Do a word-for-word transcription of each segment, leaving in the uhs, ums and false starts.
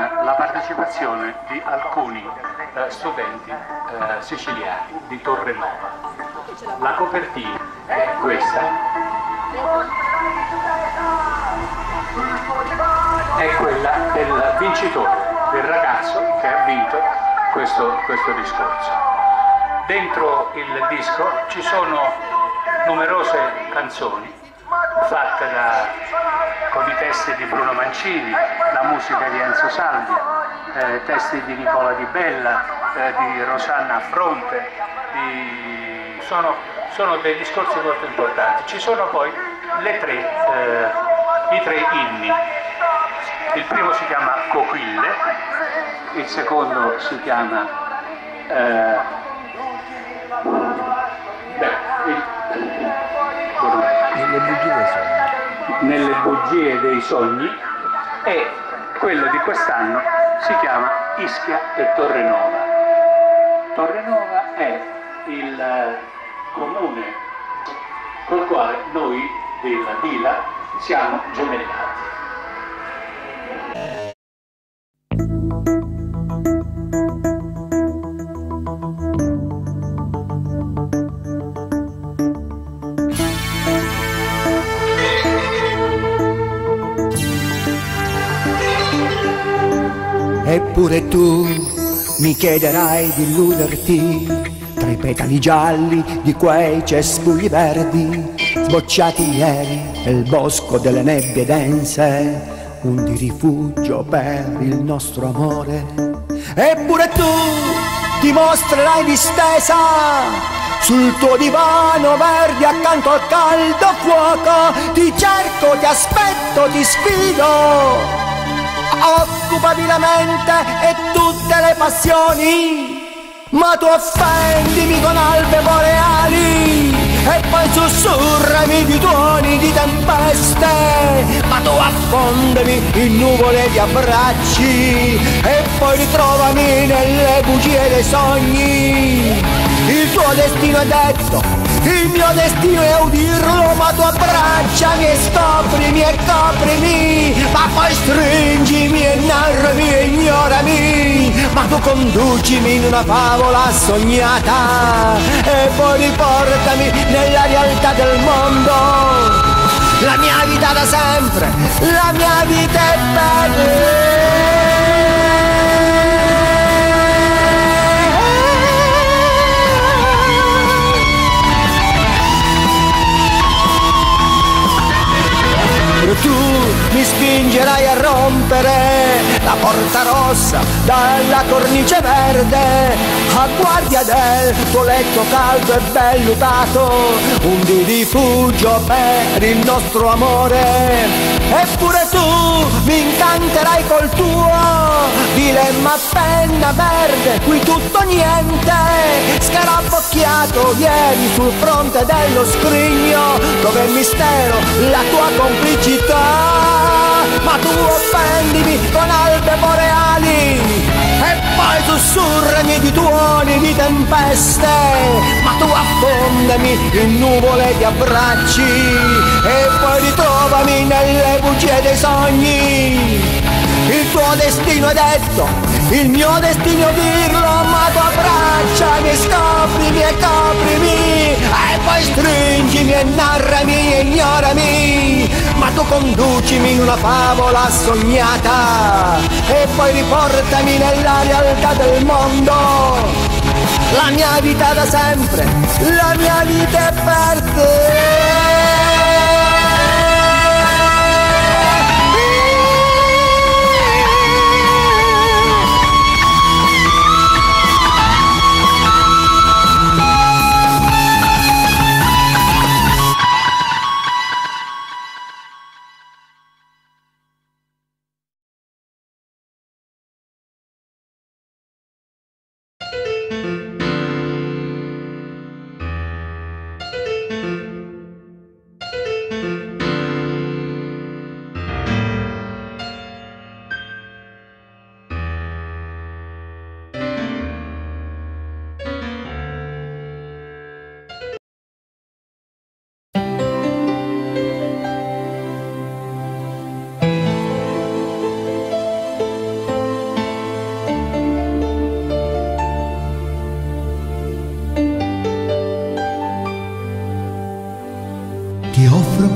la partecipazione di alcuni eh, studenti eh, siciliani di Torrenova. La copertina è questa, è quella del vincitore, del ragazzo che ha vinto questo, questo discorso. Dentro il disco ci sono numerose canzoni fatte da, con i testi di Bruno Mancini, la musica di Enzo Salvia, eh, testi di Nicola Di Bella, eh, di Rosanna Affronte, di, sono, sono dei discorsi molto importanti. Ci sono poi le tre, eh, i tre inni. Il primo si chiama Coquille, il secondo si chiama eh, beh, il, Nelle bugie dei sogni. Nelle bugie dei sogni, e quello di quest'anno si chiama Ischia e Torrenova. Torrenova è il comune col quale noi della Dila siamo gemellati. Eppure tu mi chiederai di illuderti tra i petali gialli di quei cespugli verdi sbocciati ieri nel bosco delle nebbie dense, un di rifugio per il nostro amore. Eppure tu ti mostrerai distesa sul tuo divano verde accanto al caldo fuoco. Ti cerco, ti aspetto, ti sfido. Occupati la mente e tutte le passioni, ma tu offendimi con albe boreali e poi sussurrami di tuoni di tempeste, ma tu affondami in nuvole di abbracci e poi ritrovami nelle bugie dei sogni. Il tuo destino è detto, il mio destino è udirlo, ma tu abbracciami e scoprimi e coprimi, ma poi stringimi e narrami e ignorami, ma tu conducimi in una favola sognata e poi riportami nella realtà del mondo. La mia vita da sempre, la mia vita è per te. Tu mi spingerai a rompere la porta rossa dalla cornice verde, a guardia del tuo letto caldo e vellutato, un di rifugio per il nostro amore. Eppure tu mi incanterai col tuo dilemma a penna verde, qui tutto niente, scarabocchiato ieri sul fronte dello scrigno, dove è il mistero, la tua complicità. Ma tu offendimi con albe boreali e poi sussurrami di tuoni di tempeste, ma tu affondami in nuvole di abbracci e poi ritrovami nelle bugie dei sogni. Il tuo destino è detto, il mio destino è dirlo, ma tu abbracciami, scoprimi e coprimi e poi stringimi e narrami e ignorami, ma tu conducimi in una favola sognata e poi riportami nella realtà del mondo. La mia vita da sempre, la mia vita è per te.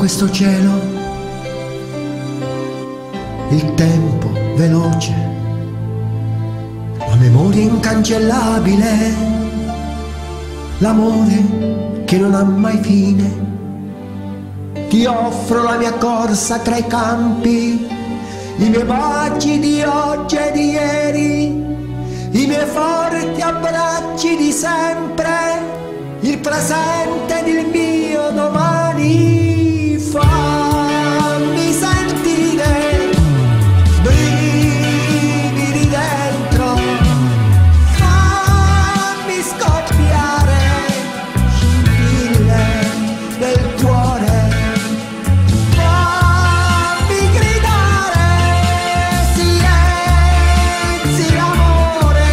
questo cielo, il tempo veloce, la memoria incancellabile, l'amore che non ha mai fine. Ti offro la mia corsa tra i campi, i miei baci di oggi e di ieri, i miei forti abbracci di sempre, il presente ed il mio domani. Fammi sentire brividi dentro, fammi scoppiare scintille del cuore, fammi gridare silenzi d'amore.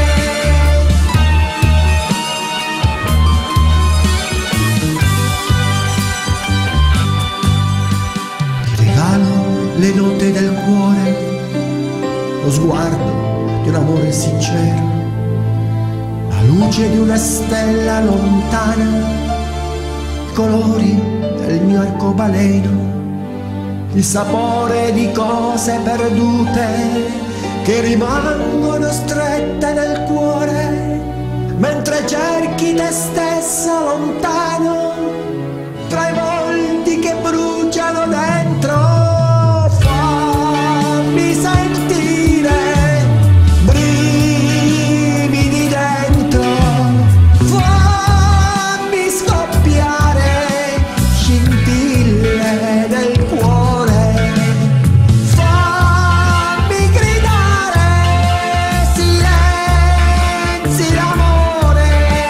Ti regalo le note del cuore, lo sguardo di un amore sincero, la luce di una stella lontana, i colori del mio arcobaleno, il sapore di cose perdute che rimangono strette nel cuore, mentre cerchi te stessa lontano tra i volti che bruciano dentro. Fammi sentire brividi dentro, fammi scoppiare scintille del cuore, fammi gridare silenzi d'amore.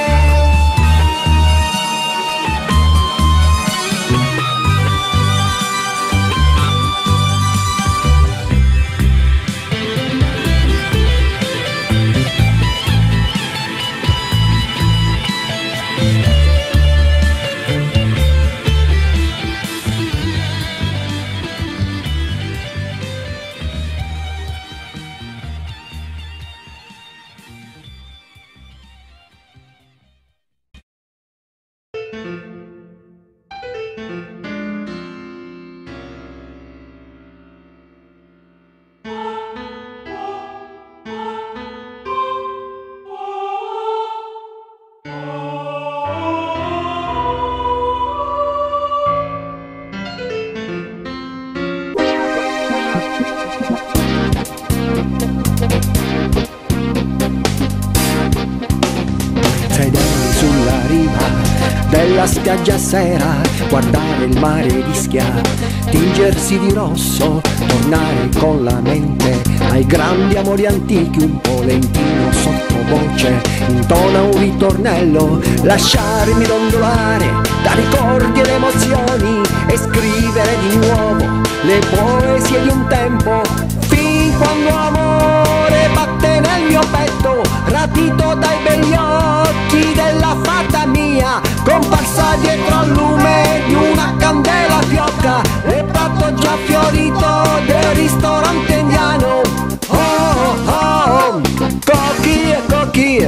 Sedermi sulla riva della spiaggia a sera, guardare il mare rischia tingersi di rosso, tornare con la mente ai grandi amori antichi, un polentino sottovoce intona un ritornello, lasciarmi dondolare da ricordi ed emozioni e scrivere di nuovo le poesie di un tempo, fin quando amore batte nel mio petto, rapito dai begli occhi della fata mia, comparsa dietro al lume di una candela fiocca, e prato già fiorito del ristorante indiano. Oh oh oh, cocchi e cocchi,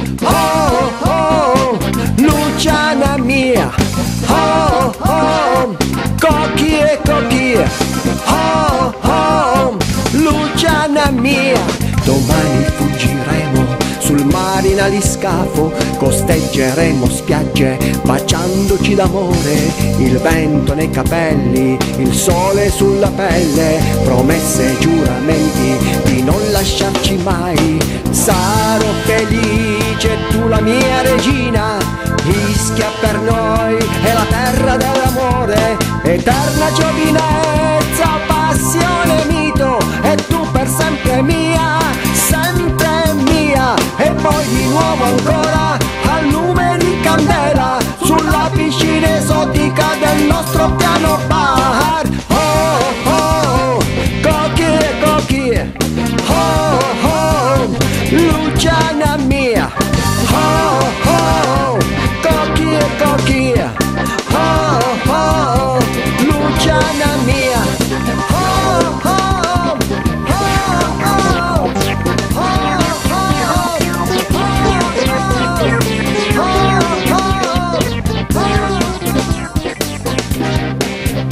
oh oh, Luciana mia, oh oh, cocchi e cocchi, oh oh, Luciana mia. Domani fuggiremo sul mare in aliscafo, costeggeremo spiagge baciandoci d'amore, il vento nei capelli, il sole sulla pelle, promesse e giuramenti di non lasciarci mai. Sarò felice, tu la mia regina, Ischia per noi è la terra dell'amore, eterna giovinezza, passione, mito, e tu per sempre mia, sempre mia. E poi di nuovo ancora al lume di candela sulla piscina esotica del nostro piano bar. Oh oh, cocchi e cocchi, oh oh, Luciana mia, oh oh, cocchi e cocchi, oh oh, Luciana mia, oh oh, oh oh, oh oh, oh oh, oh.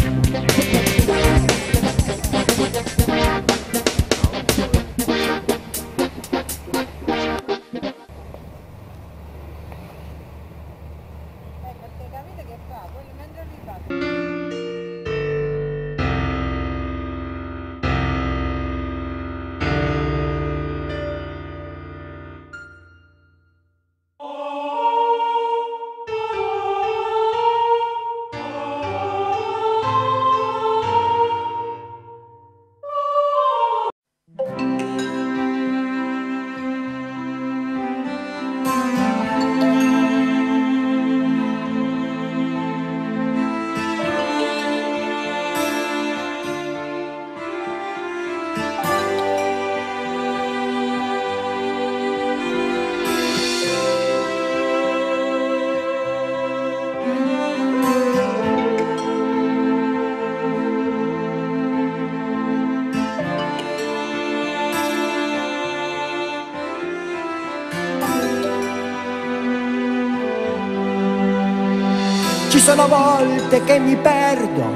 sono volte che mi perdo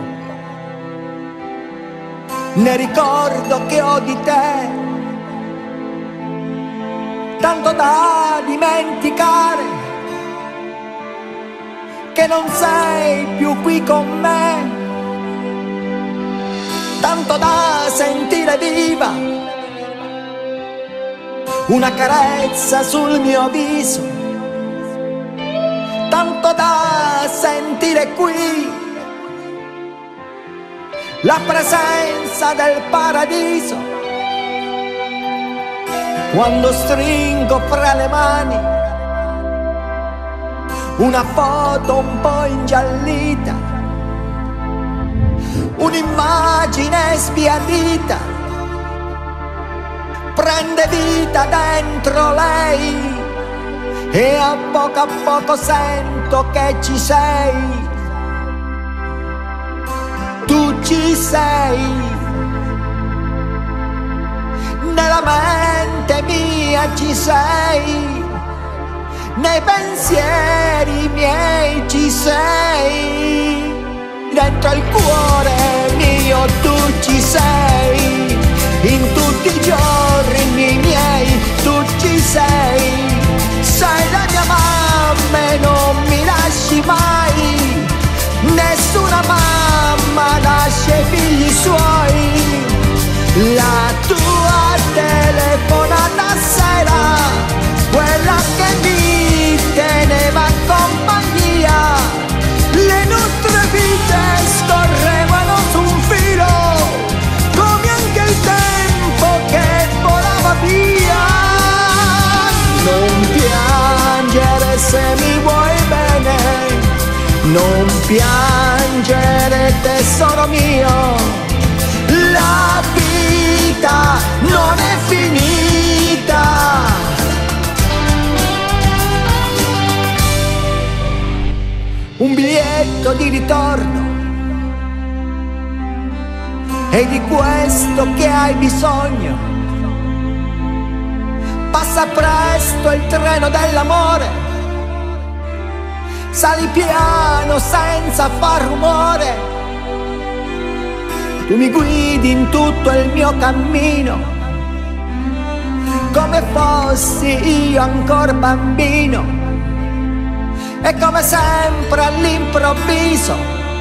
nel ricordo che ho di te, tanto da dimenticare che non sei più qui con me, tanto da sentire viva una carezza sul mio viso, tanto da sentire qui la presenza del paradiso, quando stringo fra le mani una foto un po' ingiallita, un'immagine sbiadita, prende vita dentro lei e a poco a poco sento che ci sei. Tu ci sei, nella mente mia ci sei, nei pensieri miei ci sei, dentro il cuore mio tu ci sei, in tutti i giorni miei tu ci sei, sei la mia mamma e non mi lasci mai, nessuna mamma lascia i figli suoi, la tua telefonata sera, quella che mi teneva compagnia, le nostre vite scorrevano su un filo, come anche il tempo che volava via. Non piangere se mi vuoi bene, non piangere tesoro mio, la vita non è finita. Un biglietto di ritorno, è di questo che hai bisogno, passa presto il treno dell'amore, sali piano senza far rumore, tu mi guidi in tutto il mio cammino, come fossi io ancora bambino, e come sempre all'improvviso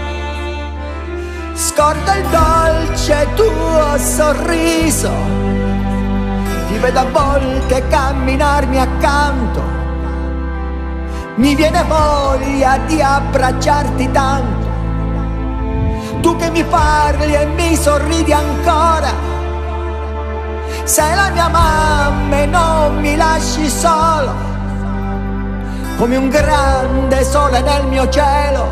scordo il dolce tuo sorriso, ti vedo a volte camminarmi accanto, mi viene voglia di abbracciarti tanto, tu che mi parli e mi sorridi ancora, sei la mia mamma e non mi lasci solo, come un grande sole nel mio cielo,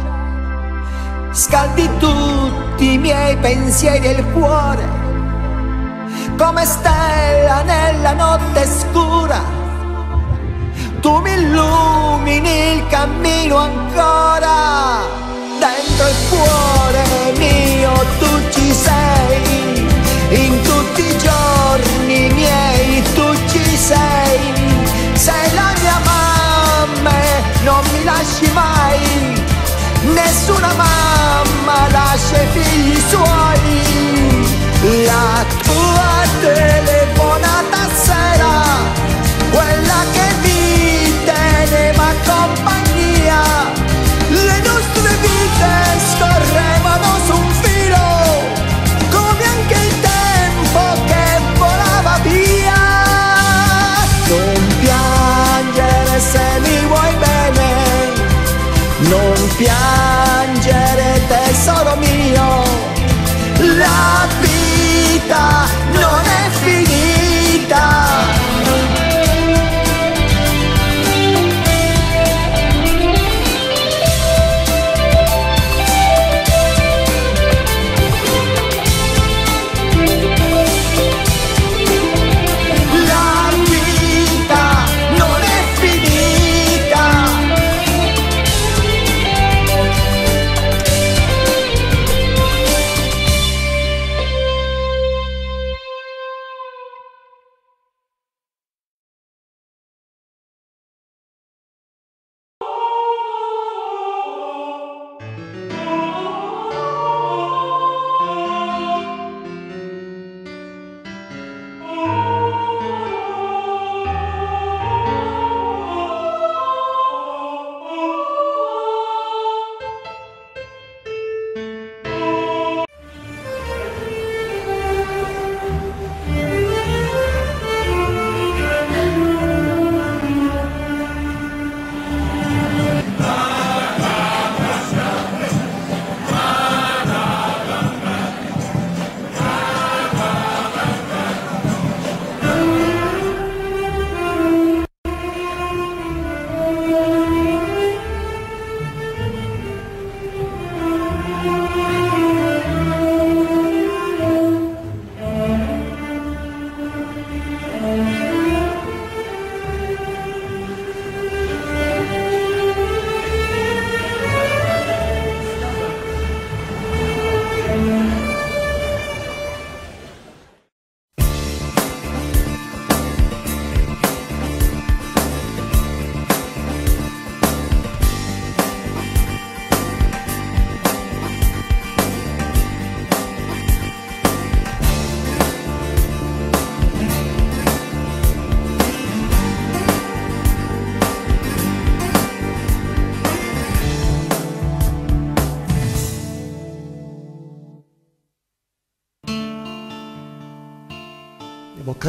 scaldi tutti i miei pensieri e il cuore, come stella nella notte scura, tu mi illumini il cammino ancora, dentro il cuore mio tu ci sei, in tutti i giorni miei tu ci sei, sei la mia mamma e non mi lasci mai, nessuna mamma lascia i figli suoi, la tua telefonata sera, quella che mi teneva compagnia, le nostre vite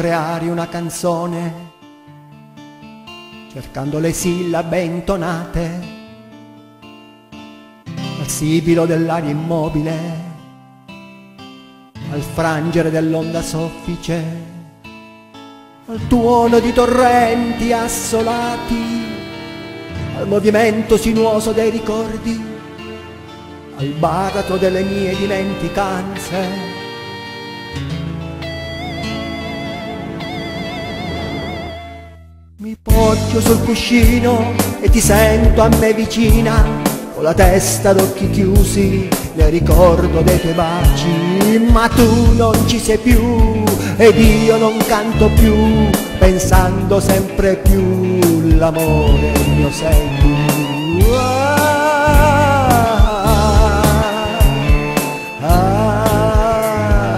creare una canzone cercando le sillabe intonate al sibilo dell'aria immobile, al frangere dell'onda soffice, al tuono di torrenti assolati, al movimento sinuoso dei ricordi, al baratro delle mie dimenticanze. Mi poggio sul cuscino e ti sento a me vicina, con la testa d'occhi chiusi nel ricordo dei tuoi baci, ma tu non ci sei più ed io non canto più, pensando sempre più l'amore mio sei tu. Ah, ah, ah.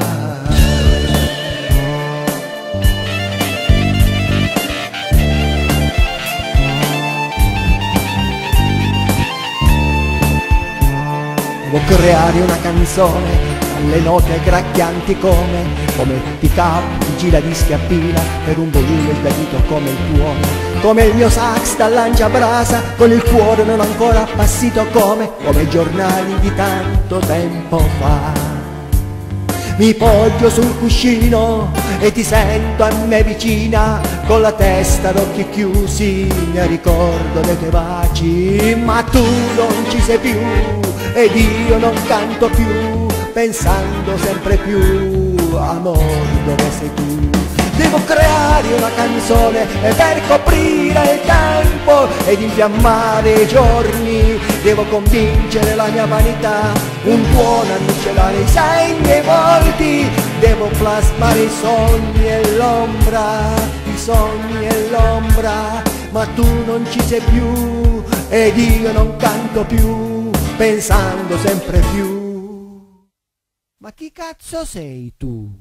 Devo creare una canzone alle note gracchianti come, come il pick-up, il giradischi a pila per un volume sbiadito come il tuono, come il mio sax da lanciabrasa con il cuore non ancora appassito come, come i giornali di tanto tempo fa. Mi poggio sul cuscino e ti sento a me vicina, con la testa d'occhi chiusi nel ricordo dei tuoi baci, ma tu non ci sei più ed io non canto più, pensando sempre più, amor, dove sei tu? Devo creare una canzone per coprire il tempo ed infiammare i giorni, devo convincere la mia vanità, un tuono a miscelare i segni e i volti, devo plasmare i sogni e l'ombra, i sogni e l'ombra, ma tu non ci sei più ed io non canto più, pensando sempre più. Ma chi cazzo sei tu?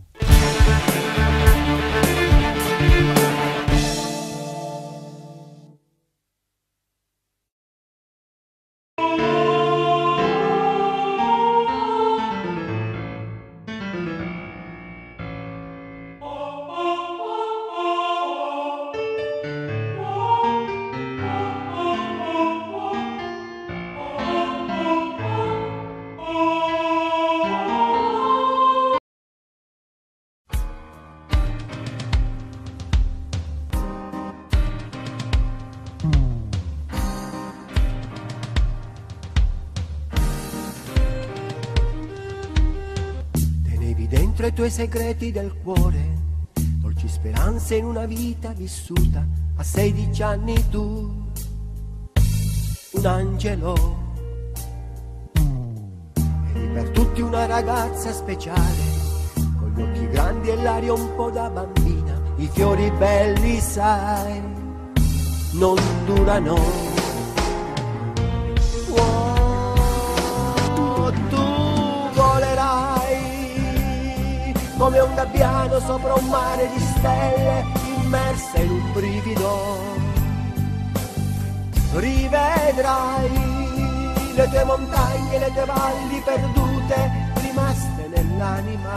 Dentro i tuoi segreti del cuore, dolci speranze in una vita vissuta a sedici anni tu, un angelo. Eri per tutti una ragazza speciale, con gli occhi grandi e l'aria un po' da bambina, i fiori belli sai, non durano. Oh, tu volerai come un gabbiano sopra un mare di stelle, immerse in un brivido. Rivedrai le tue montagne, le tue valli perdute, rimaste nell'anima.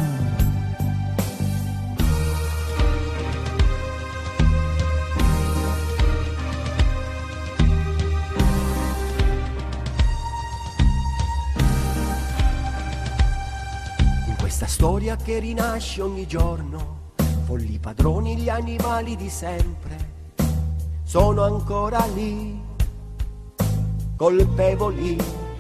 Questa storia che rinasce ogni giorno, folli padroni gli animali di sempre, sono ancora lì, colpevoli.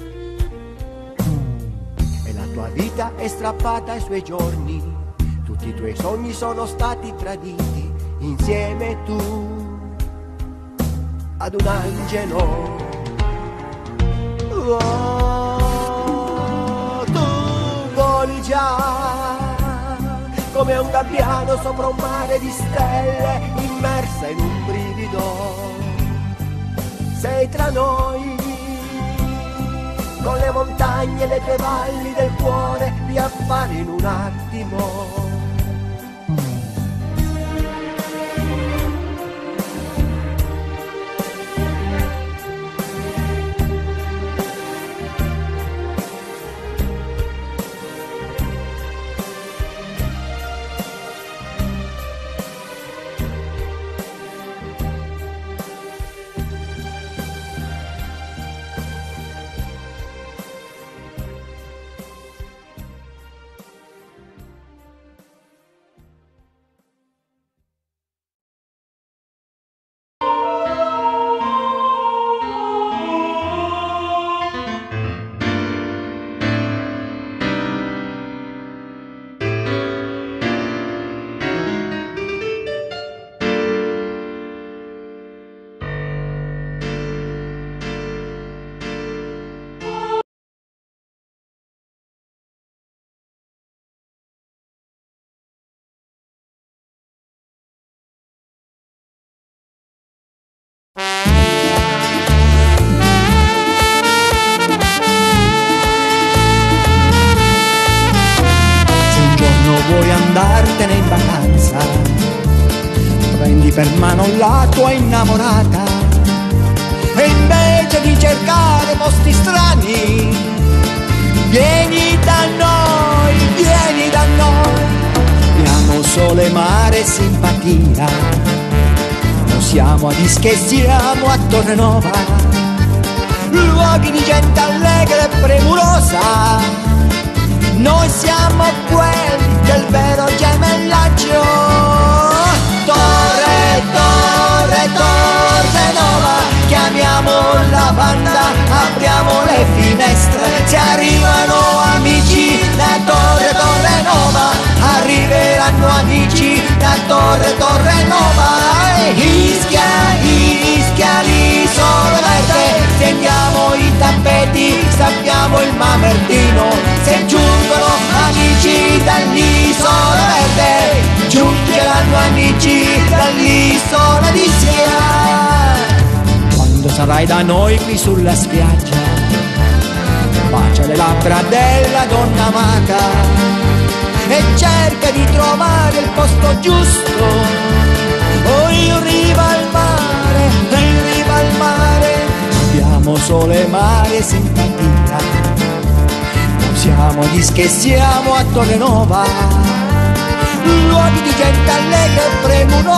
E la tua vita è strappata ai suoi giorni, tutti i tuoi sogni sono stati traditi, insieme tu ad un angelo. Oh, tu voli già come un gabbiano sopra un mare di stelle, immersa in un brivido. Sei tra noi, con le montagne e le tue valli del cuore, vi appari in un attimo. prendi per mano la tua innamorata e invece di cercare posti strani vieni da noi, vieni da noi. Abbiamo sole, mare e simpatia, non siamo a Ischia, siamo a Torrenova, luoghi di gente allegra e premurosa. Noi siamo quelli del vero gemellaggio. Torre, torre, torre Nova, chiamiamo la banda, apriamo le finestre, se arrivano amici da Torre, Torre Nova, arriveranno amici da Torre, Torre Nova. E Ischia, Ischia, l'isola verde, stendiamo i tappeti, sappiamo il mamertino, se giungono amici dall'isola verde, giungeranno amici dall'isola di Ischia. Quando sarai da noi qui sulla spiaggia, bacia le labbra della donna amata e cerca di trovare il posto giusto. Oh, in riva al mare, in riva al mare, abbiamo sole, mare e simpatia. Non siamo a Ischia, siamo a Torrenova, luoghi di gente allegra e premurosa.